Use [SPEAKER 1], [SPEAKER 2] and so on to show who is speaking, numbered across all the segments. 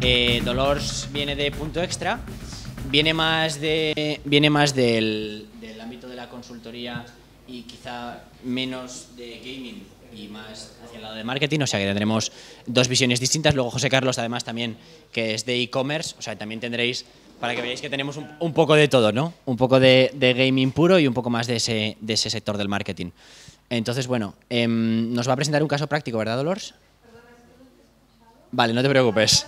[SPEAKER 1] Dolors viene de Punto Extra, viene más del ámbito de la consultoría y quizá menos de gaming y más hacia el lado de marketing, o sea que tendremos dos visiones distintas. Luego José Carlos, además, también, que es de e-commerce, o sea, también tendréis, para que veáis que tenemos un poco de todo, ¿no? Un poco de gaming puro y un poco más de ese sector del marketing. Entonces, bueno, nos va a presentar un caso práctico, ¿verdad, Dolors? Vale, no te preocupes.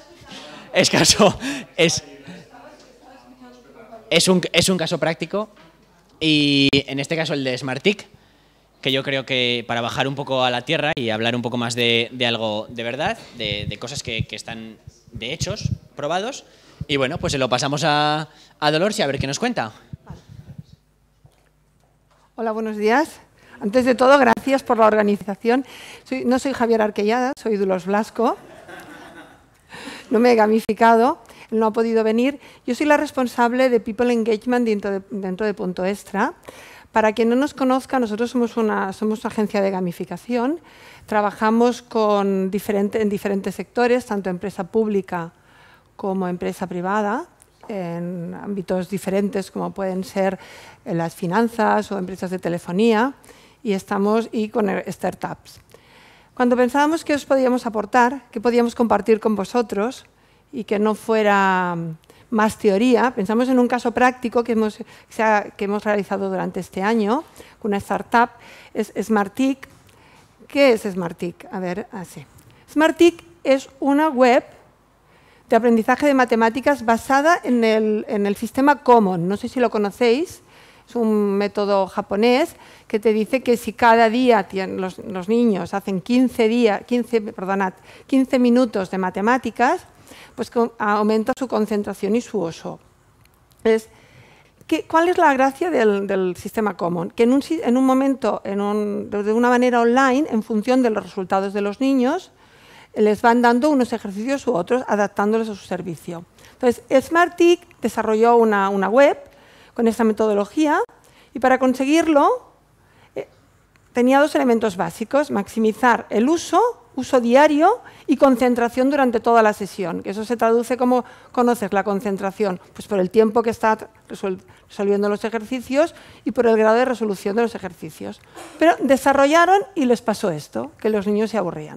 [SPEAKER 1] Es un caso práctico y en este caso el de Smartick, que yo creo que para bajar un poco a la tierra y hablar un poco más de algo de verdad, de cosas que están de hechos, probados, y bueno, pues se lo pasamos a Dolors y a ver qué nos cuenta.
[SPEAKER 2] Hola, buenos días. Antes de todo, gracias por la organización. No soy Javier Arquellada, soy Dolors Blasco. No me he gamificado, él no ha podido venir. Yo soy la responsable de People Engagement dentro de Punto Extra. Para quien no nos conozca, nosotros somos una agencia de gamificación. Trabajamos en diferentes sectores, tanto empresa pública como empresa privada, en ámbitos diferentes como pueden ser las finanzas o empresas de telefonía, y con startups. Cuando pensábamos qué os podíamos aportar, qué podíamos compartir con vosotros y que no fuera más teoría, pensamos en un caso práctico que hemos realizado durante este año con una startup, es Smartick. ¿Qué es Smartick? A ver, así. Smartick es una web de aprendizaje de matemáticas basada en el sistema Common. No sé si lo conocéis. Es un método japonés que te dice que si cada día los niños hacen 15 minutos de matemáticas, pues aumenta su concentración y su uso. Entonces, ¿cuál es la gracia del sistema Common? Que en un momento, de una manera online, en función de los resultados de los niños, les van dando unos ejercicios u otros, adaptándolos a su servicio. Entonces, Smartick desarrolló una web con esta metodología y para conseguirlo tenía dos elementos básicos: maximizar el uso diario y concentración durante toda la sesión, que eso se traduce como conoces la concentración, pues por el tiempo que está resolviendo los ejercicios y por el grado de resolución de los ejercicios. Pero desarrollaron y les pasó esto, que los niños se aburrían,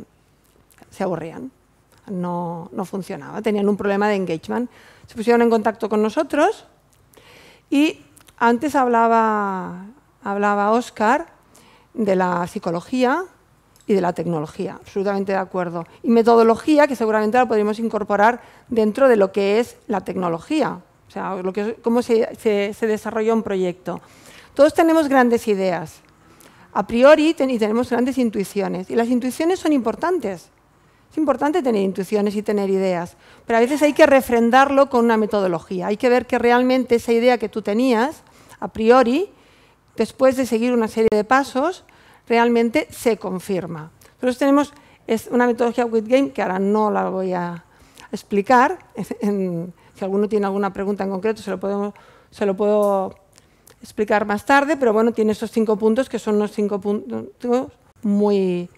[SPEAKER 2] no funcionaba, tenían un problema de engagement. Se pusieron en contacto con nosotros y antes hablaba Óscar de la psicología y de la tecnología, absolutamente de acuerdo. Y metodología, que seguramente la podríamos incorporar dentro de lo que es la tecnología, o sea, cómo se desarrolla un proyecto. Todos tenemos grandes ideas, a priori, y tenemos grandes intuiciones, y las intuiciones son importantes. Es importante tener intuiciones y tener ideas, pero a veces hay que refrendarlo con una metodología. Hay que ver que realmente esa idea que tú tenías, a priori, después de seguir una serie de pasos, realmente se confirma. Nosotros tenemos una metodología WithGame, que ahora no la voy a explicar. Si alguno tiene alguna pregunta en concreto, se lo puedo explicar más tarde, pero bueno, tiene esos 5 puntos, que son unos 5 puntos muy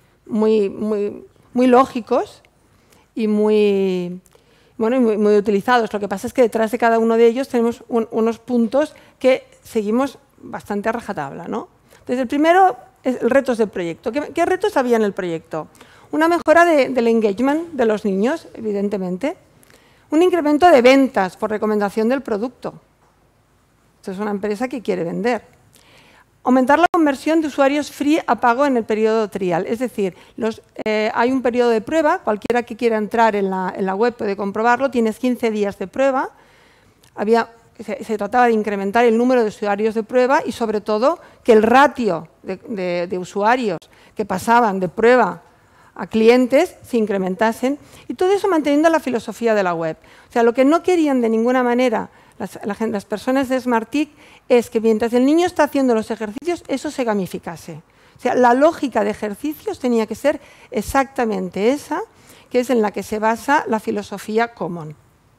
[SPEAKER 2] lógicos y muy utilizados. Lo que pasa es que detrás de cada uno de ellos tenemos unos puntos que seguimos bastante a rajatabla, ¿no? Entonces, el primero es el retos del proyecto. ¿Qué retos había en el proyecto? Una mejora del engagement de los niños, evidentemente. Un incremento de ventas por recomendación del producto. Esto es una empresa que quiere vender. Aumentar la conversión de usuarios free a pago en el periodo trial. Es decir, hay un periodo de prueba, cualquiera que quiera entrar en la web puede comprobarlo, tienes 15 días de prueba. Se trataba de incrementar el número de usuarios de prueba y, sobre todo, que el ratio de usuarios que pasaban de prueba a clientes se incrementasen. Y todo eso manteniendo la filosofía de la web. O sea, lo que no querían de ninguna manera las personas de Smartick es que mientras el niño está haciendo los ejercicios, eso se gamificase. O sea, la lógica de ejercicios tenía que ser exactamente esa, que es en la que se basa la filosofía Common.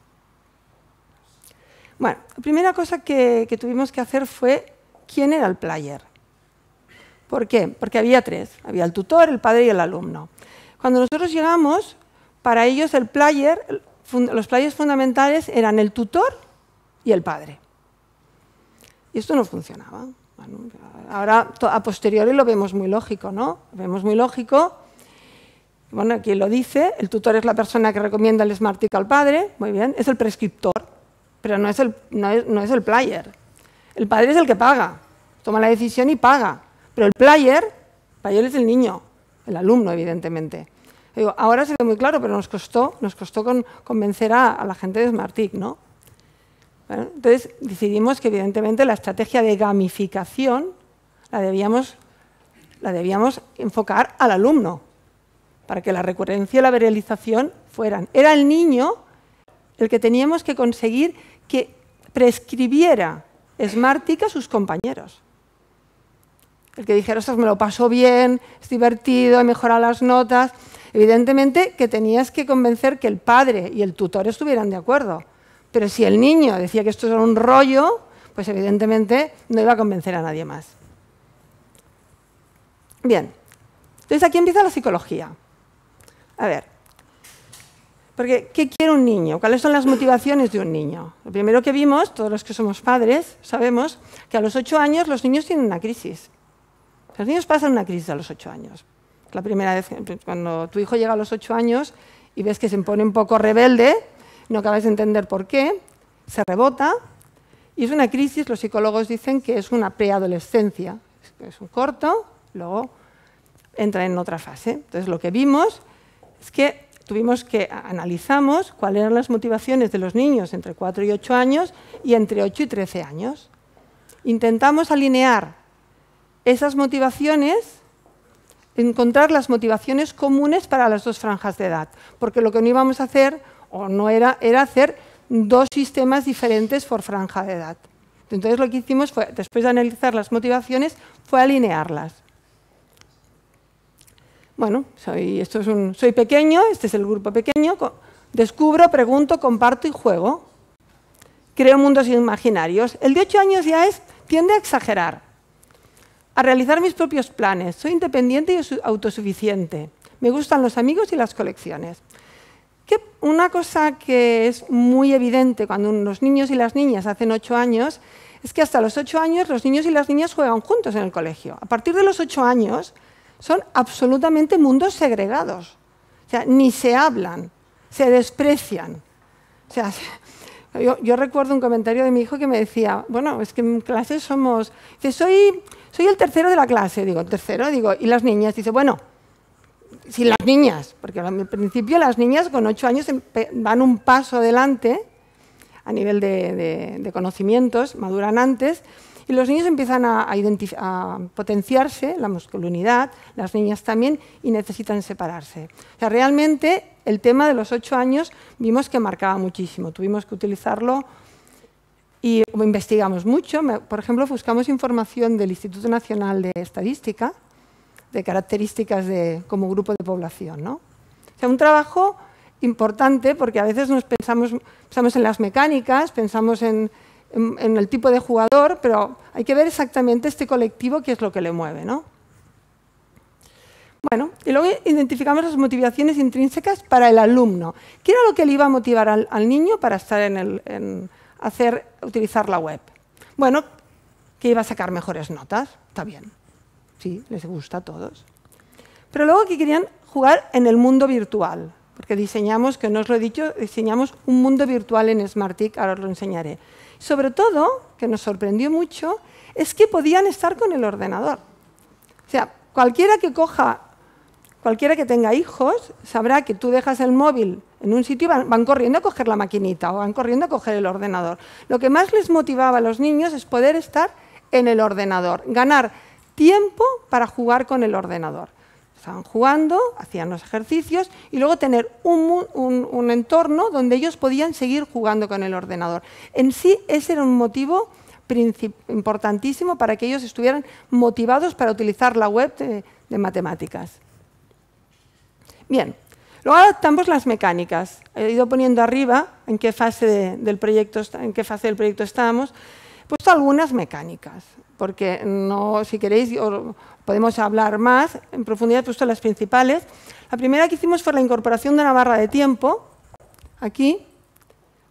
[SPEAKER 2] Bueno, la primera cosa que tuvimos que hacer fue quién era el player. ¿Por qué? Porque había 3. Había el tutor, el padre y el alumno. Cuando nosotros llegamos, para ellos el player los players fundamentales eran el tutor y el padre. Y esto no funcionaba. Bueno, ahora, a posteriori, lo vemos muy lógico, ¿no? Lo vemos muy lógico. Bueno, aquí lo dice, el tutor es la persona que recomienda el SmartTIC al padre, muy bien, es el prescriptor, pero no es el player. El padre es el que paga, toma la decisión y paga, pero el player es el niño, el alumno, evidentemente. Digo, ahora se ve muy claro, pero nos costó convencer a la gente de SmartTIC, ¿no? Bueno, entonces decidimos que, evidentemente, la estrategia de gamificación la debíamos enfocar al alumno, para que la recurrencia y la viralización fueran. Era el niño el que teníamos que conseguir que prescribiera SmartTIC a sus compañeros. El que dijera, ostras, me lo paso bien, es divertido, he mejorado las notas. Evidentemente que tenías que convencer que el padre y el tutor estuvieran de acuerdo. Pero si el niño decía que esto era un rollo, pues evidentemente no iba a convencer a nadie más. Bien, entonces aquí empieza la psicología. A ver, porque ¿qué quiere un niño? ¿Cuáles son las motivaciones de un niño? Lo primero que vimos, todos los que somos padres, sabemos que a los 8 años los niños tienen una crisis. Los niños pasan una crisis a los 8 años. La primera vez, cuando tu hijo llega a los 8 años y ves que se pone un poco rebelde, no acabas de entender por qué, se rebota, y es una crisis, los psicólogos dicen que es una preadolescencia. Es un corto, luego entra en otra fase. Entonces, lo que vimos es que analizamos cuáles eran las motivaciones de los niños entre 4 y 8 años y entre 8 y 13 años. Intentamos alinear esas motivaciones, encontrar las motivaciones comunes para las dos franjas de edad, porque lo que no íbamos a hacer, era hacer dos sistemas diferentes por franja de edad. Entonces lo que hicimos fue, después de analizar las motivaciones, fue alinearlas. Bueno, soy pequeño, este es el grupo pequeño, descubro, pregunto, comparto y juego. Creo mundos imaginarios. El de 8 años ya tiende a exagerar, a realizar mis propios planes. Soy independiente y autosuficiente. Me gustan los amigos y las colecciones. Una cosa que es muy evidente cuando los niños y las niñas hacen 8 años es que hasta los 8 años los niños y las niñas juegan juntos en el colegio. A partir de los 8 años son absolutamente mundos segregados. O sea, ni se hablan, se desprecian. O sea, yo recuerdo un comentario de mi hijo que me decía, bueno, es que en clase somos... Dice, soy el tercero de la clase. Digo, ¿tercero? Digo, ¿y las niñas? Dice, bueno, si las niñas, porque al principio las niñas con 8 años van un paso adelante a nivel de conocimientos, maduran antes, y los niños empiezan a potenciarse, la masculinidad, las niñas también, y necesitan separarse. O sea, realmente el tema de los 8 años vimos que marcaba muchísimo, tuvimos que utilizarlo y investigamos mucho. Por ejemplo, buscamos información del Instituto Nacional de Estadística, de características como grupo de población, ¿no? O sea, un trabajo importante porque a veces pensamos en las mecánicas, pensamos en el tipo de jugador, pero hay que ver exactamente este colectivo qué es lo que le mueve, ¿no? Bueno, y luego identificamos las motivaciones intrínsecas para el alumno. ¿Qué era lo que le iba a motivar al niño para estar utilizar la web? Bueno, que iba a sacar mejores notas, está bien. Sí, les gusta a todos. Pero luego que querían jugar en el mundo virtual, porque diseñamos, que no os lo he dicho, diseñamos un mundo virtual en SmartTIC, ahora os lo enseñaré. Sobre todo, que nos sorprendió mucho, es que podían estar con el ordenador. O sea, cualquiera que tenga hijos, sabrá que tú dejas el móvil en un sitio y van corriendo a coger la maquinita o van corriendo a coger el ordenador. Lo que más les motivaba a los niños es poder estar en el ordenador, ganar tiempo para jugar con el ordenador. Estaban jugando, hacían los ejercicios y luego tener un entorno donde ellos podían seguir jugando con el ordenador. En sí, ese era un motivo importantísimo para que ellos estuvieran motivados para utilizar la web de matemáticas. Bien, luego adaptamos las mecánicas. He ido poniendo arriba en qué fase del proyecto estábamos. He puesto algunas mecánicas, porque si queréis podemos hablar más en profundidad. He puesto las principales. La primera que hicimos fue la incorporación de una barra de tiempo, aquí,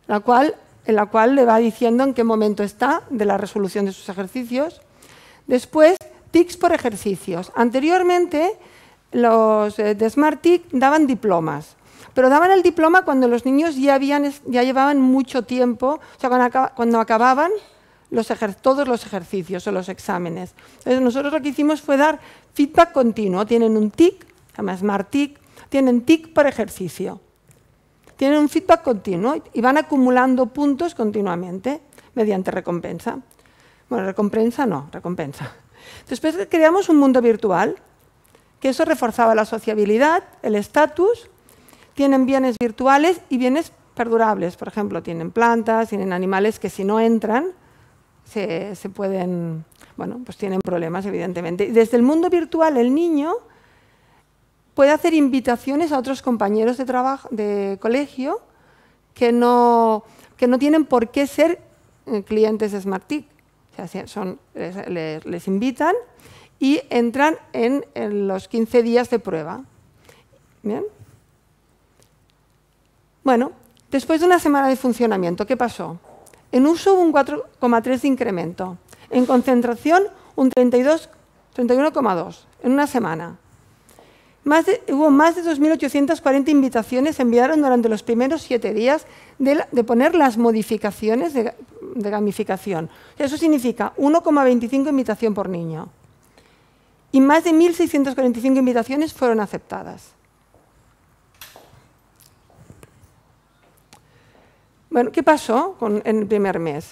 [SPEAKER 2] en la cual le va diciendo en qué momento está de la resolución de sus ejercicios. Después, tics por ejercicios. Anteriormente, los de SmartTic daban diplomas, pero daban el diploma cuando los niños ya llevaban mucho tiempo, o sea, cuando acababan todos los ejercicios o los exámenes. Entonces, nosotros lo que hicimos fue dar feedback continuo. Tienen un TIC, se llama SmartTic, tienen TIC por ejercicio. Tienen un feedback continuo y van acumulando puntos continuamente mediante recompensa. Bueno, recompensa. Después creamos un mundo virtual, que eso reforzaba la sociabilidad, el estatus. Tienen bienes virtuales y bienes perdurables. Por ejemplo, tienen plantas, tienen animales que si no entran, se pueden, bueno, pues tienen problemas, evidentemente. Y desde el mundo virtual, el niño puede hacer invitaciones a otros compañeros de trabajo, de colegio, que no tienen por qué ser clientes de SmartTic. O sea, les invitan y entran en los 15 días de prueba. ¿Bien? Bueno, después de una semana de funcionamiento, ¿qué pasó? En uso hubo un 4,3 de incremento. En concentración, un 31,2 en una semana. Hubo más de 2.840 invitaciones se enviaron durante los primeros 7 días de poner las modificaciones de gamificación. Eso significa 1,25 invitación por niño. Y más de 1.645 invitaciones fueron aceptadas. Bueno, ¿qué pasó en el primer mes?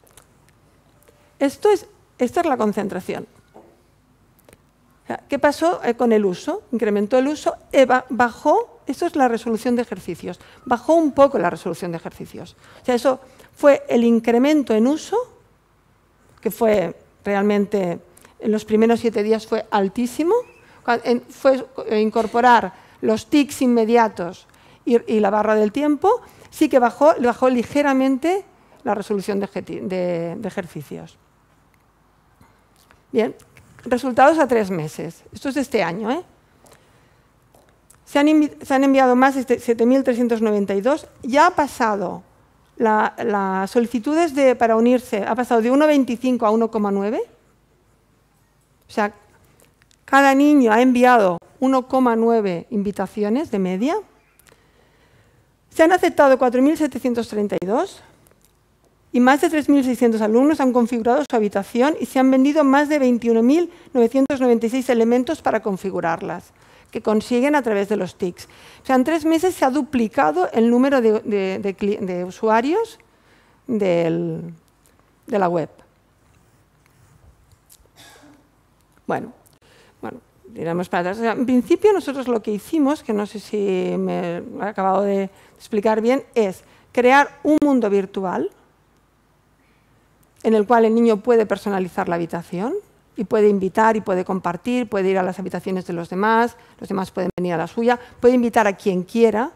[SPEAKER 2] Esta es la concentración. ¿Qué pasó con el uso? Incrementó el uso, bajó, esto es la resolución de ejercicios, bajó un poco la resolución de ejercicios. O sea, eso fue el incremento en uso, que fue realmente, en los primeros 7 días fue altísimo, fue incorporar los tics inmediatos y la barra del tiempo, sí que bajó ligeramente la resolución de ejercicios. Bien. Resultados a 3 meses. Esto es de este año, ¿eh? Se han enviado más de 7.392. Ya ha pasado las solicitudes para unirse, ha pasado de 1,25 a 1,9. O sea, cada niño ha enviado 1,9 invitaciones de media. Se han aceptado 4.732. Y más de 3.600 alumnos han configurado su habitación y se han vendido más de 21.996 elementos para configurarlas, que consiguen a través de los TICs. O sea, en 3 meses se ha duplicado el número de usuarios de la web. Bueno, diremos para atrás. O sea, en principio nosotros lo que hicimos, que no sé si me he acabado de explicar bien, es crear un mundo virtual en el cual el niño puede personalizar la habitación y puede invitar y puede compartir, puede ir a las habitaciones de los demás pueden venir a la suya, puede invitar a quien quiera,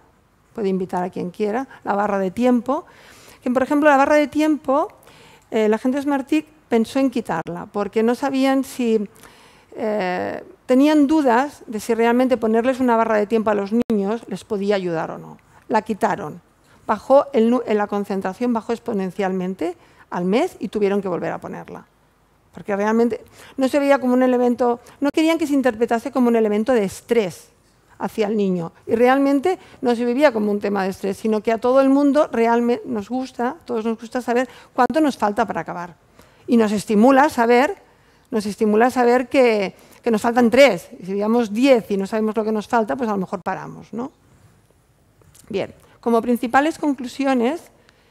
[SPEAKER 2] la barra de tiempo. Que, por ejemplo, la barra de tiempo, la gente de SmartTic pensó en quitarla, porque no sabían si... tenían dudas de si realmente ponerles una barra de tiempo a los niños les podía ayudar o no. La quitaron. La concentración bajó exponencialmente al mes y tuvieron que volver a ponerla. Porque realmente no se veía como un elemento, no querían que se interpretase como un elemento de estrés hacia el niño. Y realmente no se vivía como un tema de estrés, sino que a todo el mundo realmente todos nos gusta saber cuánto nos falta para acabar. Y nos estimula saber que nos faltan 3. Y si digamos 10 y no sabemos lo que nos falta, pues a lo mejor paramos, ¿no? Bien, como principales conclusiones,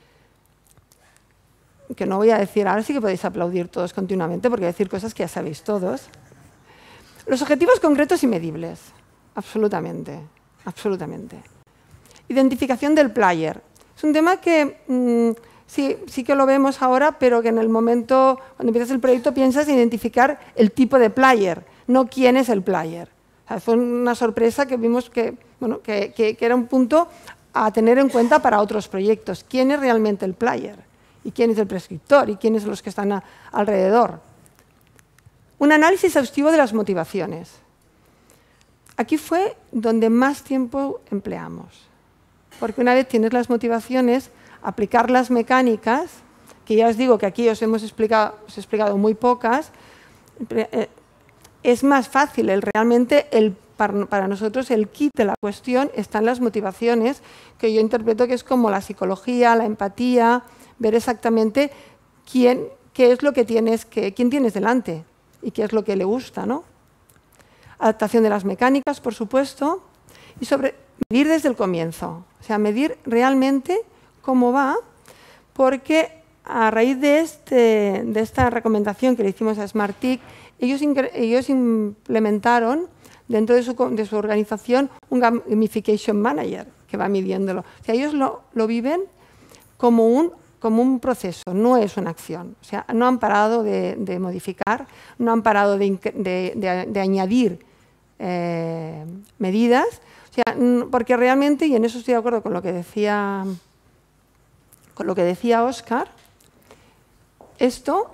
[SPEAKER 2] que no voy a decir, ahora sí que podéis aplaudir todos continuamente porque voy a decir cosas que ya sabéis todos. Los objetivos concretos y medibles, absolutamente. Identificación del player. Es un tema que sí que lo vemos ahora, pero que en el momento, cuando empiezas el proyecto, piensas en identificar el tipo de player, no quién es el player. O sea, fue una sorpresa que vimos que era un punto a tener en cuenta para otros proyectos. ¿Quién es realmente el player? ¿Y quién es el prescriptor? ¿Y quiénes son los que están alrededor? Un análisis exhaustivo de las motivaciones. Aquí fue donde más tiempo empleamos. Porque una vez tienes las motivaciones, aplicar las mecánicas, que ya os digo que aquí os he explicado muy pocas, es más fácil. Realmente para nosotros el kit de la cuestión está en las motivaciones, que yo interpreto que es como la psicología, la empatía, ver exactamente quién tienes delante y qué es lo que le gusta, ¿no? Adaptación de las mecánicas, por supuesto, y medir desde el comienzo, o sea, medir realmente cómo va, porque a raíz de esta recomendación que le hicimos a SmartTIC, ellos implementaron dentro de su organización un Gamification Manager que va midiéndolo. O sea, ellos lo viven como un proceso, no es una acción. O sea, no han parado de modificar, no han parado de añadir medidas, o sea, porque realmente, y en eso estoy de acuerdo con lo que decía Óscar, esto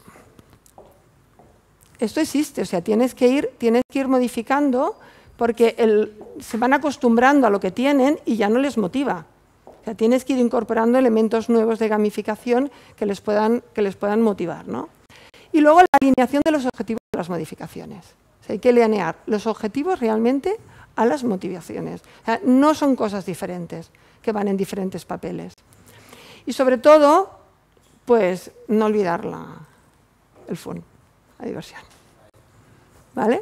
[SPEAKER 2] existe, o sea, tienes que ir modificando porque se van acostumbrando a lo que tienen y ya no les motiva. O sea, tienes que ir incorporando elementos nuevos de gamificación que les puedan motivar, ¿no? Y luego la alineación de los objetivos de las modificaciones. O sea, hay que alinear los objetivos realmente a las motivaciones. O sea, no son cosas diferentes que van en diferentes papeles. Y sobre todo, pues no olvidar el fun, la diversión. ¿Vale?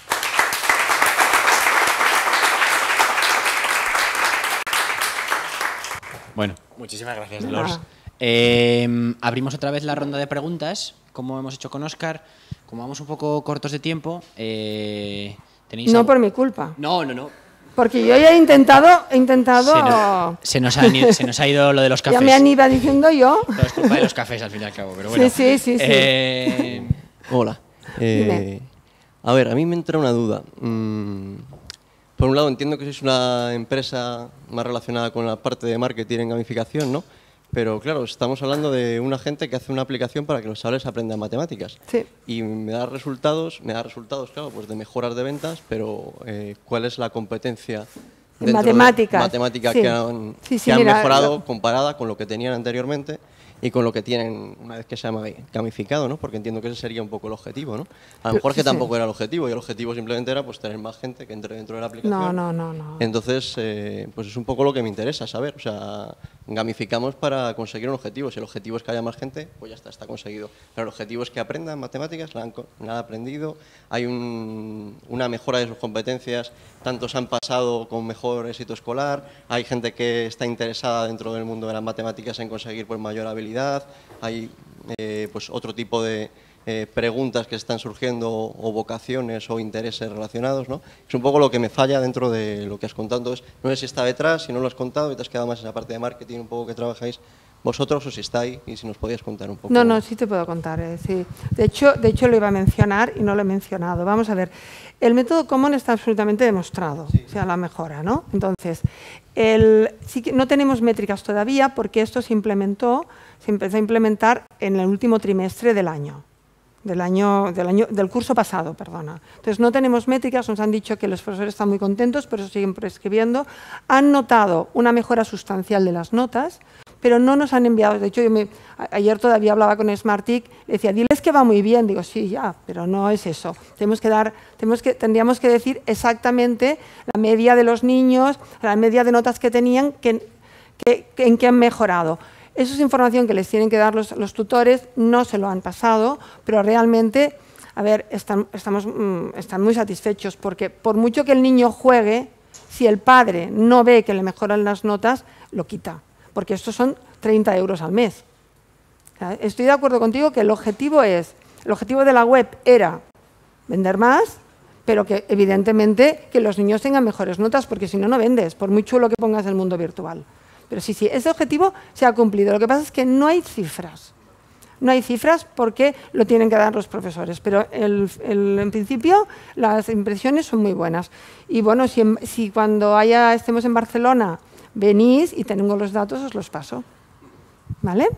[SPEAKER 1] Bueno, muchísimas gracias, Dolors. Abrimos otra vez la ronda de preguntas, como hemos hecho con Óscar. Como vamos un poco cortos de tiempo, ¿tenéis
[SPEAKER 2] No
[SPEAKER 1] algo?
[SPEAKER 2] por mi culpa.
[SPEAKER 1] No.
[SPEAKER 2] Porque yo ya he intentado...
[SPEAKER 1] Se nos ha ido lo de los cafés.
[SPEAKER 2] Ya me han ido diciendo yo.
[SPEAKER 1] Todo es culpa de los cafés, al fin y al cabo, pero bueno.
[SPEAKER 2] Sí.
[SPEAKER 3] Hola. A ver, a mí me entra una duda. Por un lado, entiendo que sois una empresa más relacionada con la parte de marketing en gamificación, ¿no? Pero claro, estamos hablando de una gente que hace una aplicación para que los chavales aprendan matemáticas.
[SPEAKER 2] Sí.
[SPEAKER 3] Y me da resultados, claro, pues de mejoras de ventas, pero ¿cuál es la competencia
[SPEAKER 2] en matemáticas?
[SPEAKER 3] Matemática
[SPEAKER 2] sí.
[SPEAKER 3] que han
[SPEAKER 2] Mira,
[SPEAKER 3] mejorado comparada con lo que tenían anteriormente y con lo que tienen una vez que se ha gamificado, ¿no? Porque entiendo que ese sería un poco el objetivo, ¿no? A lo mejor que tampoco era el objetivo, y el objetivo simplemente era pues tener más gente que entre dentro de la aplicación.
[SPEAKER 2] No.
[SPEAKER 3] Entonces, pues es un poco lo que me interesa saber. O sea, gamificamos para conseguir un objetivo. Si el objetivo es que haya más gente, pues ya está conseguido. Pero el objetivo es que aprendan matemáticas, la han aprendido, hay una mejora de sus competencias, tantos han pasado con mejor éxito escolar, hay gente que está interesada dentro del mundo de las matemáticas en conseguir pues mayor habilidad, hay pues otro tipo de preguntas que están surgiendo o vocaciones o intereses relacionados, ¿no? Es un poco lo que me falla dentro de lo que has contado. Entonces, no sé si está detrás, si no lo has contado y te has quedado más en la parte de marketing un poco que trabajáis vosotros, o si está ahí y si nos podías contar un poco.
[SPEAKER 2] No, sí te puedo contar. Sí. De hecho, lo iba a mencionar y no lo he mencionado. Vamos a ver, el método Common está absolutamente demostrado, sí. O sea, la mejora, ¿no? Entonces, sí que no tenemos métricas todavía porque esto se empezó a implementar en el último trimestre del curso pasado, perdona. Entonces, no tenemos métricas, nos han dicho que los profesores están muy contentos, por eso siguen prescribiendo. Han notado una mejora sustancial de las notas, pero no nos han enviado. De hecho, ayer todavía hablaba con SmartTIC, le decía, diles que va muy bien. Digo, sí, ya, pero no es eso. Tendríamos que decir exactamente la media de los niños, la media de notas que tenían, en qué han mejorado. Eso es información que les tienen que dar los tutores, no se lo han pasado, pero realmente, a ver, están muy satisfechos, porque por mucho que el niño juegue, si el padre no ve que le mejoran las notas, lo quita, porque estos son 30 euros al mes. O sea, estoy de acuerdo contigo que el objetivo de la web era vender más, pero que evidentemente que los niños tengan mejores notas, porque si no, no vendes, por muy chulo que pongas el mundo virtual. Pero sí, ese objetivo se ha cumplido. Lo que pasa es que no hay cifras. No hay cifras porque lo tienen que dar los profesores, pero en principio las impresiones son muy buenas. Y bueno, si cuando estemos en Barcelona venís y tengo los datos, os los paso. ¿Vale?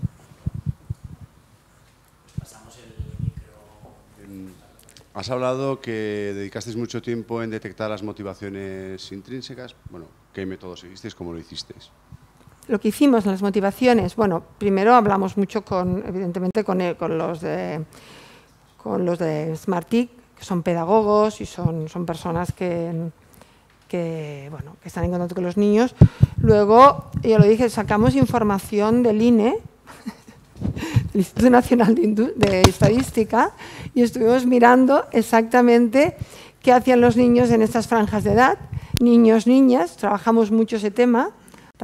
[SPEAKER 1] Pasamos el micro.
[SPEAKER 4] Has hablado que dedicasteis mucho tiempo en detectar las motivaciones intrínsecas. Bueno, ¿qué método seguisteis? ¿Cómo lo hicisteis?
[SPEAKER 2] lo que hicimos en las motivaciones, bueno, primero hablamos mucho evidentemente con los de SmartTIC, que son pedagogos y son personas que están en contacto con los niños. Luego, ya lo dije, sacamos información del INE, el Instituto Nacional de Estadística, y estuvimos mirando exactamente qué hacían los niños en estas franjas de edad, niños, niñas, trabajamos mucho ese tema,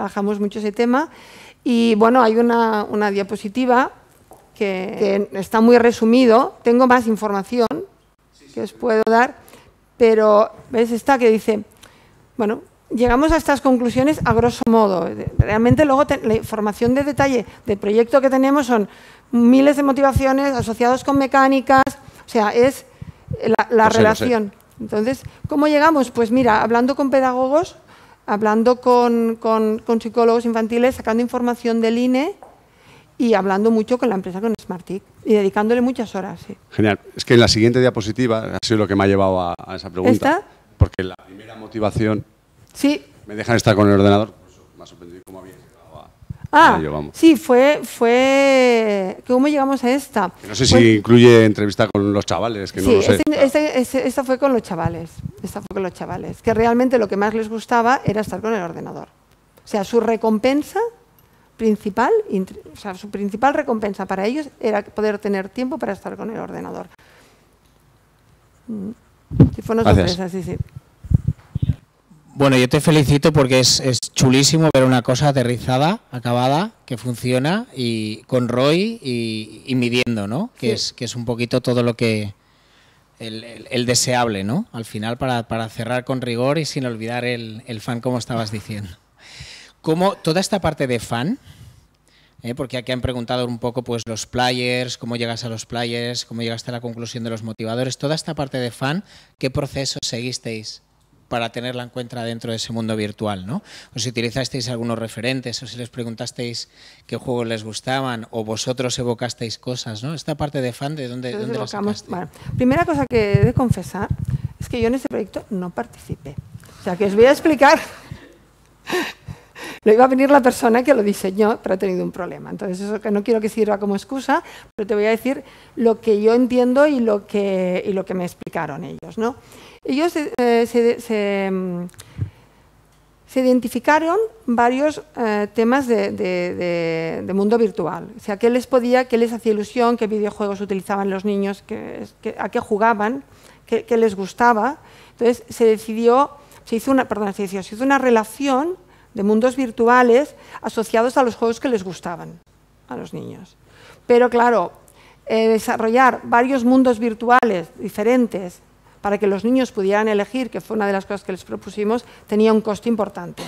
[SPEAKER 2] y bueno, hay una diapositiva que está muy resumido, tengo más información que os puedo dar, pero ves esta que dice, bueno, llegamos a estas conclusiones a grosso modo. Realmente luego la información de detalle del proyecto que tenemos son miles de motivaciones asociadas con mecánicas, o sea, es la relación. Entonces, ¿cómo llegamos? Pues mira, hablando con pedagogos, hablando con psicólogos infantiles, sacando información del INE y hablando mucho con la empresa, con SmartTIC, y dedicándole muchas horas. Sí.
[SPEAKER 4] Genial. Es que en la siguiente diapositiva ha sido lo que me ha llevado a esa pregunta.
[SPEAKER 2] ¿Esta?
[SPEAKER 4] Porque la primera motivación,
[SPEAKER 2] sí,
[SPEAKER 4] me dejan estar con el ordenador, por eso me ha sorprendido cómo había llegado a ello, vamos.
[SPEAKER 2] Sí, fue ¿cómo llegamos a esta?
[SPEAKER 4] No sé si incluye entrevista con los chavales, que no lo sé.
[SPEAKER 2] Esta fue con los chavales, que realmente lo que más les gustaba era estar con el ordenador. O sea, su recompensa principal, su principal recompensa para ellos era poder tener tiempo para estar con el ordenador. Sí, fue una sorpresa, sí.
[SPEAKER 5] Bueno, yo te felicito porque es chulísimo ver una cosa aterrizada, acabada, que funciona, y con ROI y midiendo, ¿no? Que es un poquito todo lo que el deseable, ¿no? Al final, para cerrar con rigor y sin olvidar el fan, como estabas diciendo. Como toda esta parte de fan, porque aquí han preguntado un poco pues los players, cómo llegas a los players, cómo llegaste a la conclusión de los motivadores, toda esta parte de fan, ¿qué procesos seguisteis para tenerla en cuenta dentro de ese mundo virtual, ¿no? O si utilizasteis algunos referentes, o si les preguntasteis qué juegos les gustaban, o vosotros evocasteis cosas, ¿no? Esta parte de fan, ¿de dónde la sacaste?
[SPEAKER 2] Bueno, primera cosa que he de confesar es que yo en este proyecto no participé. O sea, que os voy a explicar. Lo iba a venir la persona que lo diseñó, pero ha tenido un problema. Entonces, eso que no quiero que sirva como excusa, pero te voy a decir lo que yo entiendo y lo que me explicaron ellos, ¿no? Ellos se identificaron varios temas de mundo virtual. O sea, qué les hacía ilusión, qué videojuegos utilizaban los niños, a qué jugaban, qué les gustaba. Entonces, se hizo una relación de mundos virtuales asociados a los juegos que les gustaban a los niños. Pero claro, desarrollar varios mundos virtuales diferentes para que los niños pudieran elegir, que fue una de las cosas que les propusimos, tenía un coste importante.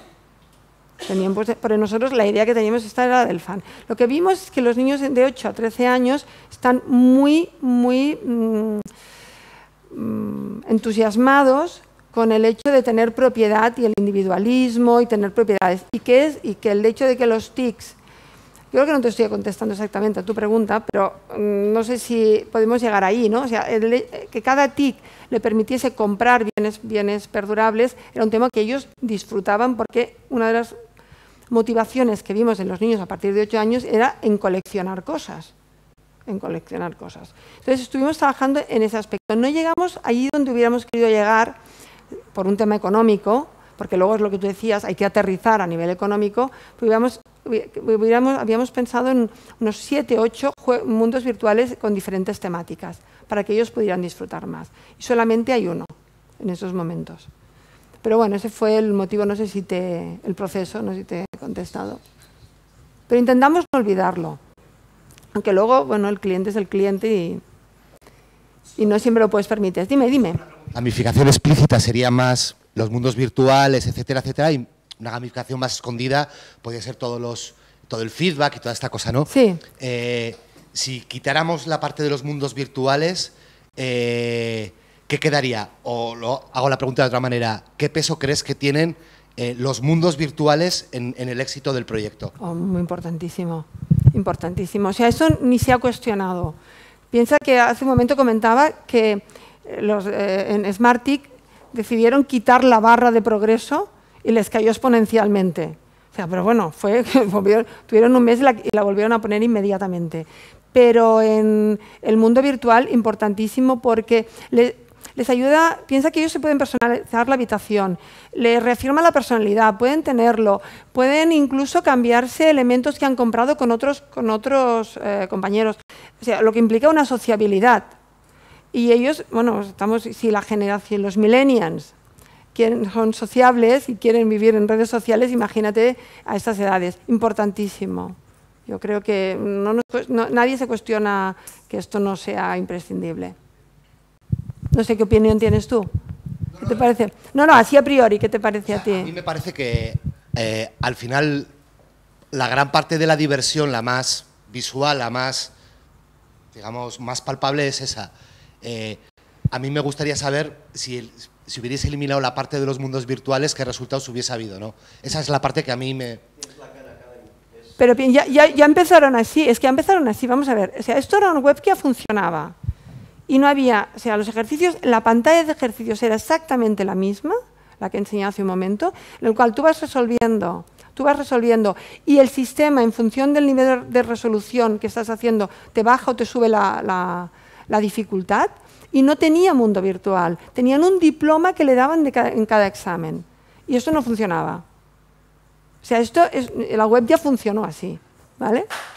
[SPEAKER 2] Pero nosotros la idea que teníamos esta era la del fan. Lo que vimos es que los niños de 8 a 13 años están muy entusiasmados con el hecho de tener propiedad y el individualismo y tener propiedades. Y que el hecho de que los TICs, yo creo que no te estoy contestando exactamente a tu pregunta, pero no sé si podemos llegar ahí, ¿no? O sea, que cada TIC le permitiese comprar bienes perdurables era un tema que ellos disfrutaban, porque una de las motivaciones que vimos en los niños a partir de 8 años era en coleccionar cosas. Entonces estuvimos trabajando en ese aspecto. No llegamos allí donde hubiéramos querido llegar por un tema económico, porque luego es lo que tú decías, hay que aterrizar a nivel económico, pues habíamos pensado en unos 7 o 8 mundos virtuales con diferentes temáticas, para que ellos pudieran disfrutar más. Y solamente hay uno en esos momentos. Pero bueno, ese fue el motivo, no sé si el proceso, no sé si te he contestado. Pero intentamos no olvidarlo. Aunque luego, bueno, el cliente es el cliente y no siempre lo puedes permitir. Dime.
[SPEAKER 6] La gamificación explícita sería más los mundos virtuales, etcétera, etcétera, y una gamificación más escondida podría ser todo el feedback y toda esta cosa, ¿no?
[SPEAKER 2] Sí.
[SPEAKER 6] Si quitáramos la parte de los mundos virtuales, ¿qué quedaría? O hago la pregunta de otra manera, ¿qué peso crees que tienen los mundos virtuales en el éxito del proyecto?
[SPEAKER 2] Muy importantísimo, importantísimo. O sea, eso ni se ha cuestionado. Piensa que hace un momento comentaba que en SmartTIC decidieron quitar la barra de progreso y les cayó exponencialmente. O sea, pero bueno, tuvieron un mes y la volvieron a poner inmediatamente. Pero en el mundo virtual, importantísimo porque les ayuda, piensa que ellos se pueden personalizar la habitación, les reafirma la personalidad, pueden tenerlo, pueden incluso cambiarse elementos que han comprado con otros compañeros. O sea, lo que implica una sociabilidad. Y ellos, bueno, si la generación, los millennials, son sociables y quieren vivir en redes sociales, imagínate a estas edades. Importantísimo. Yo creo que nadie se cuestiona que esto no sea imprescindible. No sé qué opinión tienes tú. ¿Qué te parece? No, así a priori, ¿qué te parece a ti?
[SPEAKER 6] A mí me parece que al final la gran parte de la diversión, la más visual, la más, digamos, más palpable es esa. A mí me gustaría saber si hubierais eliminado la parte de los mundos virtuales, qué resultados hubiese habido, ¿no? Esa es la parte que a mí me...
[SPEAKER 2] Pero ya empezaron así, es que ya empezaron así, vamos a ver. O sea, esto era una web que ya funcionaba y no había, o sea, los ejercicios, la pantalla de ejercicios era exactamente la misma, la que enseñé hace un momento, en el cual tú vas resolviendo y el sistema, en función del nivel de resolución que estás haciendo, te baja o te sube la dificultad, y no tenía mundo virtual, tenían un diploma que le daban en cada examen, y esto no funcionaba. O sea, la web ya funcionó así, ¿vale?